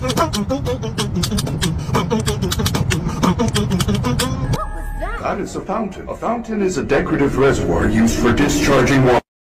That is a fountain. A fountain is a decorative reservoir used for discharging water.